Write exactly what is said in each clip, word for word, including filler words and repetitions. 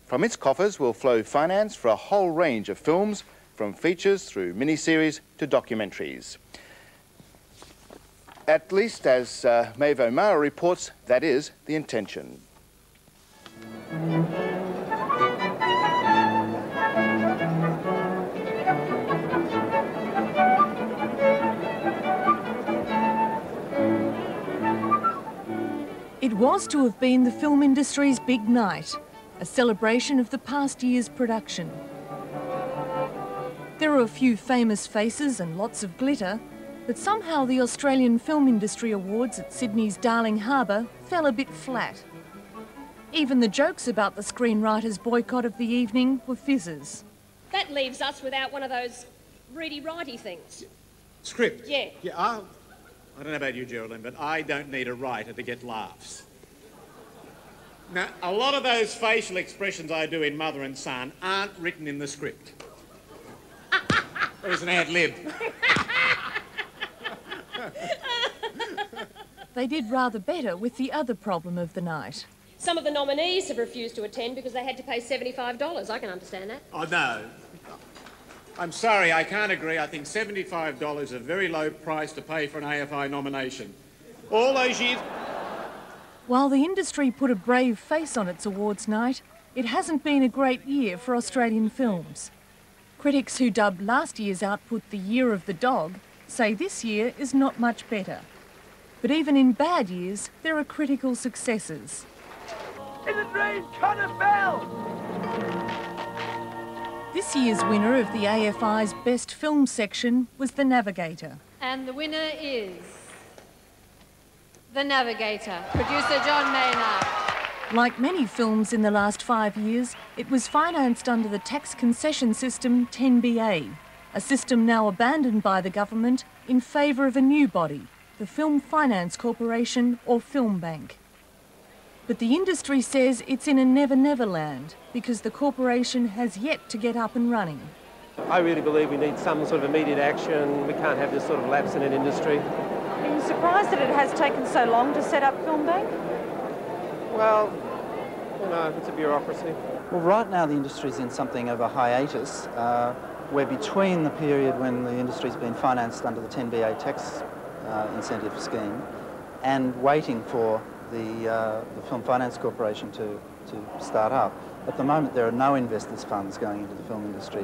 From its coffers will flow finance for a whole range of films, from features through miniseries to documentaries. At least, as uh, Maeve O'Mara reports, that is the intention. It was to have been the film industry's big night, a celebration of the past year's production. There are a few famous faces and lots of glitter, but somehow the Australian Film Industry Awards at Sydney's Darling Harbour fell a bit flat. Even the jokes about the screenwriters' boycott of the evening were fizzes. That leaves us without one of those ready-righty things. Script? Yeah. Yeah, I'll, I don't know about you, Geraldine, but I don't need a writer to get laughs. Now, a lot of those facial expressions I do in Mother and Son aren't written in the script. It was an ad lib. They did rather better with the other problem of the night. Some of the nominees have refused to attend because they had to pay seventy-five dollars. I can understand that. Oh, no. I'm sorry, I can't agree. I think seventy-five dollars is a very low price to pay for an A F I nomination. All those years... While the industry put a brave face on its awards night, it hasn't been a great year for Australian films. Critics who dubbed last year's output the Year of the Dog say this year is not much better. But even in bad years, there are critical successes. In the dream, Connor Bell! This year's winner of the A F I's Best Film section was The Navigator. And the winner is The Navigator, producer John Maynard. Like many films in the last five years, it was financed under the tax concession system ten B A, a system now abandoned by the government in favour of a new body, the Film Finance Corporation or Film Bank. But the industry says it's in a never-never land because the corporation has yet to get up and running. I really believe we need some sort of immediate action. We can't have this sort of lapse in an industry. Are you surprised that it has taken so long to set up Film Bank? Well, you know, it's a bureaucracy. Well, right now the industry's in something of a hiatus. Uh, we're between the period when the industry's been financed under the ten B A tax uh, incentive scheme and waiting for the, uh, the Film Finance Corporation to, to start up. At the moment there are no investors' funds going into the film industry.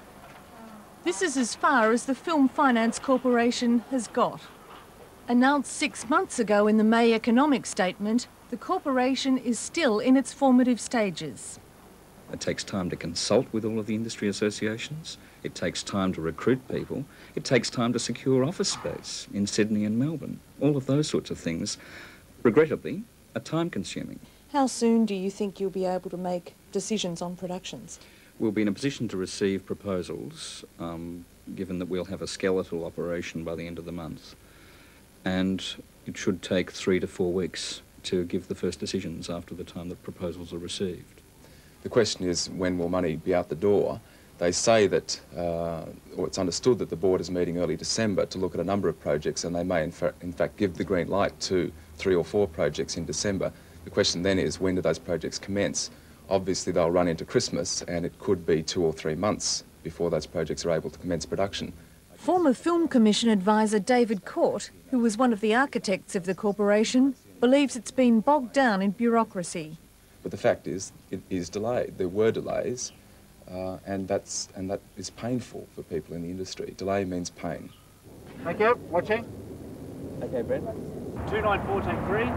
This is as far as the Film Finance Corporation has got. Announced six months ago in the May economic statement, the corporation is still in its formative stages. It takes time to consult with all of the industry associations. It takes time to recruit people. It takes time to secure office space in Sydney and Melbourne. All of those sorts of things, regrettably, are time-consuming. How soon do you think you'll be able to make decisions on productions? We'll be in a position to receive proposals, um, given that we'll have a skeletal operation by the end of the month. And it should take three to four weeks to give the first decisions after the time that proposals are received. The question is, when will money be out the door? They say that, uh, or it's understood that the board is meeting early December to look at a number of projects, and they may in, fa in fact give the green light to three or four projects in December. The question then is, when do those projects commence? Obviously they'll run into Christmas, and it could be two or three months before those projects are able to commence production. Former Film Commission advisor David Court, who was one of the architects of the corporation, believes it's been bogged down in bureaucracy. But the fact is, it is delayed. There were delays, uh, and, that's, and that is painful for people in the industry. Delay means pain. Thank you. Watching. Okay, Brent. two nine four, take three.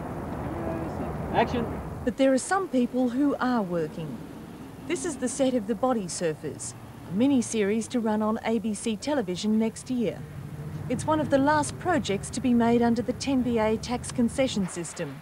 Action. But there are some people who are working. This is the set of The Body Surfers, a mini-series to run on A B C television next year. It's one of the last projects to be made under the ten B A tax concession system.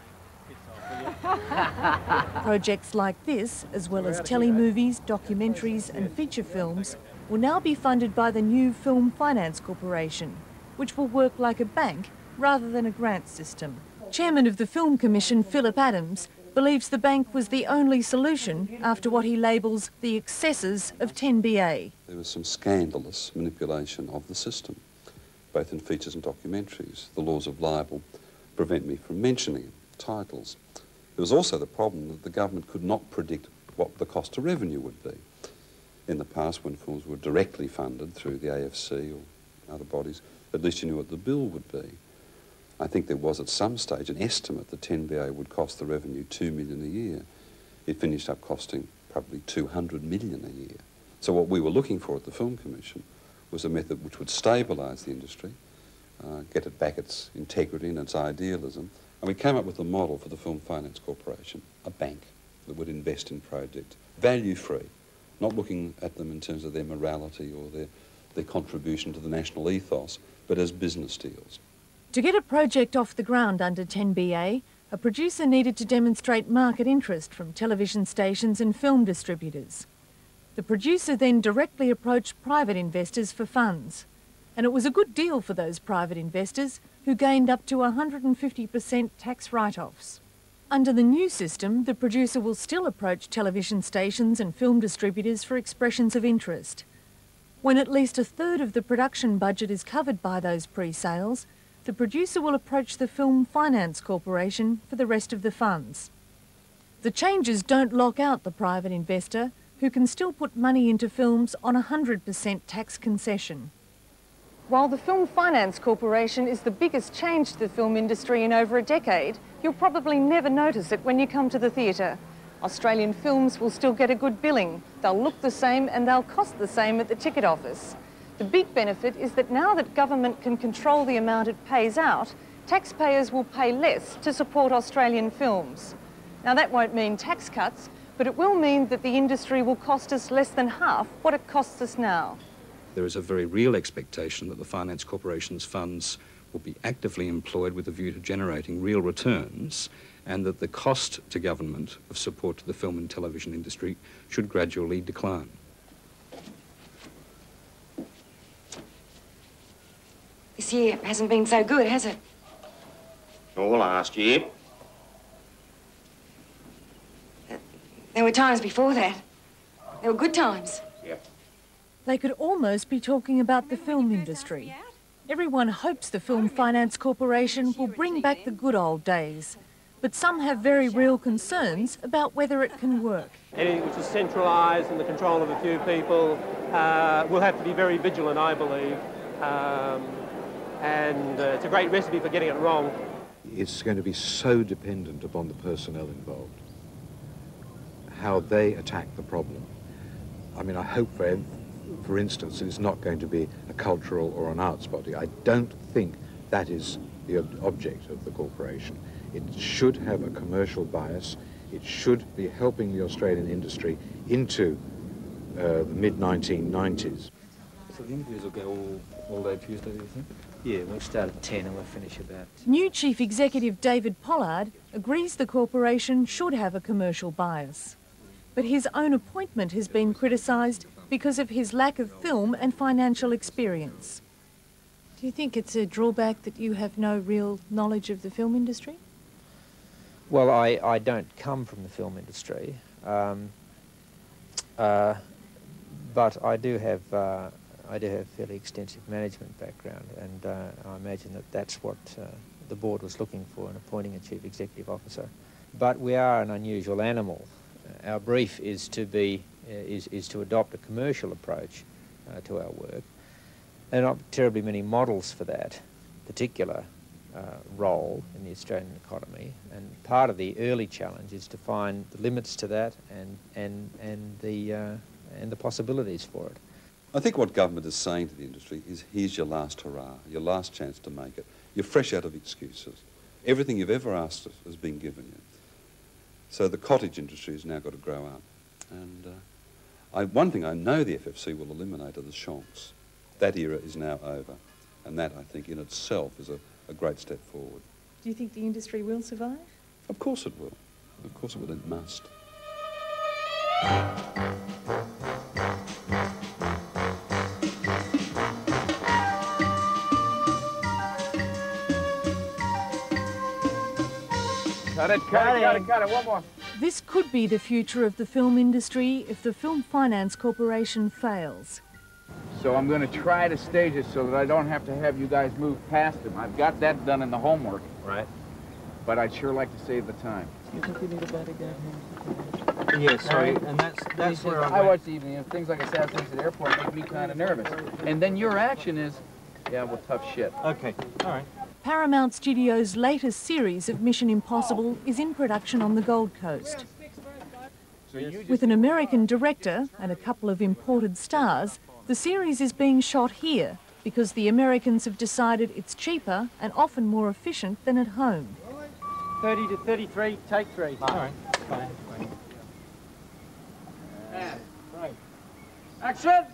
Projects like this, as well as telemovies, documentaries and feature films, will now be funded by the new Film Finance Corporation, which will work like a bank rather than a grant system. Chairman of the Film Commission, Philip Adams, believes the bank was the only solution after what he labels the excesses of ten B A. There was some scandalous manipulation of the system, both in features and documentaries. The laws of libel prevent me from mentioning titles. There was also the problem that the government could not predict what the cost to revenue would be. In the past, when films were directly funded through the A F C or other bodies, at least you knew what the bill would be. I think there was at some stage an estimate that ten B A would cost the revenue two million dollars a year. It finished up costing probably two hundred million dollars a year. So what we were looking for at the Film Commission was a method which would stabilise the industry, uh, get it back its integrity and its idealism, and we came up with a model for the Film Finance Corporation, a bank that would invest in projects, value-free, not looking at them in terms of their morality or their, their contribution to the national ethos, but as business deals. To get a project off the ground under ten B A, a producer needed to demonstrate market interest from television stations and film distributors. The producer then directly approached private investors for funds, and it was a good deal for those private investors who gained up to one hundred fifty percent tax write-offs. Under the new system, the producer will still approach television stations and film distributors for expressions of interest. When at least a third of the production budget is covered by those pre-sales, the producer will approach the Film Finance Corporation for the rest of the funds. The changes don't lock out the private investor, who can still put money into films on a one hundred percent tax concession. While the Film Finance Corporation is the biggest change to the film industry in over a decade, you'll probably never notice it when you come to the theatre. Australian films will still get a good billing. They'll look the same and they'll cost the same at the ticket office. The big benefit is that now that government can control the amount it pays out, taxpayers will pay less to support Australian films. Now that won't mean tax cuts, but it will mean that the industry will cost us less than half what it costs us now. There is a very real expectation that the Finance Corporation's funds will be actively employed with a view to generating real returns, and that the cost to government of support to the film and television industry should gradually decline. This year hasn't been so good, has it? Or last year. There were times before that. There were good times. Yep. They could almost be talking about the film industry. Everyone hopes the Film Finance Corporation will bring back the good old days, but some have very real concerns about whether it can work. Anything which is centralised in the control of a few people uh, will have to be very vigilant, I believe, um, and uh, it's a great recipe for getting it wrong. It's going to be so dependent upon the personnel involved, how they attack the problem. I mean, I hope, for, for instance, that it's not going to be a cultural or an arts body. I don't think that is the ob object of the corporation. It should have a commercial bias. It should be helping the Australian industry into uh, the mid nineteen nineties. So the interviews will go all, all day Tuesday, do you think? Yeah, we'll start at ten and we'll finish about... New Chief Executive David Pollard agrees the corporation should have a commercial bias. But his own appointment has been criticised because of his lack of film and financial experience. Do you think it's a drawback that you have no real knowledge of the film industry? Well, I, I don't come from the film industry, um, uh, but I do have uh, I do have fairly extensive management background, and uh, I imagine that that's what uh, the board was looking for in appointing a chief executive officer. But we are an unusual animal. Uh, our brief is to be uh, is is to adopt a commercial approach uh, to our work. There are not terribly many models for that particular uh, role in the Australian economy, and part of the early challenge is to find the limits to that and and and the uh, and the possibilities for it. I think what government is saying to the industry is, here's your last hurrah, your last chance to make it. You're fresh out of excuses. Everything you've ever asked us has been given you. So the cottage industry has now got to grow up. And uh, I, one thing I know the F F C will eliminate are the shonks. That era is now over. And that, I think, in itself is a, a great step forward. Do you think the industry will survive? Of course it will. Of course it will. It must. Cut it, cut it, cut it, cut it, one more. This could be the future of the film industry if the Film Finance Corporation fails. So I'm going to try to stage it so that I don't have to have you guys move past him. I've got that done in the homework. Right. But I'd sure like to save the time. You think you need a bodyguard here? Yes, sorry, and that's that's where I watch the evening, and things like assassinations at the airport make me kind of nervous. And then your action is, yeah, well, tough shit. Okay, all right. Paramount Studios' latest series of Mission Impossible is in production on the Gold Coast. With an American director and a couple of imported stars, the series is being shot here because the Americans have decided it's cheaper and often more efficient than at home. thirty to thirty-three, take three. All right, fine, fine. And, right. Action!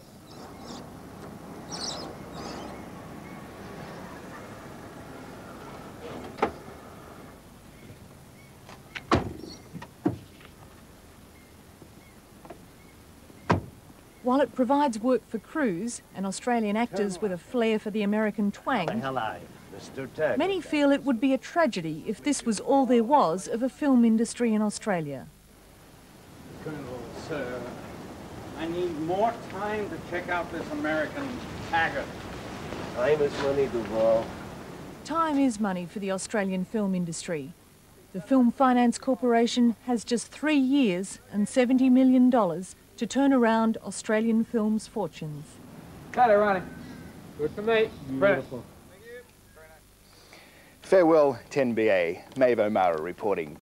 While it provides work for crews and Australian actors with a flair for the American twang, many feel it would be a tragedy if this was all there was of a film industry in Australia. Colonel, sir, I need more time to check out this American Taggart. Time is money, Duval. Time is money for the Australian film industry. The Film Finance Corporation has just three years and seventy million dollars to turn around Australian film's fortunes. Got it, Ronnie. Good for me. Beautiful. Farewell, ten B A. Maeve O'Mara reporting.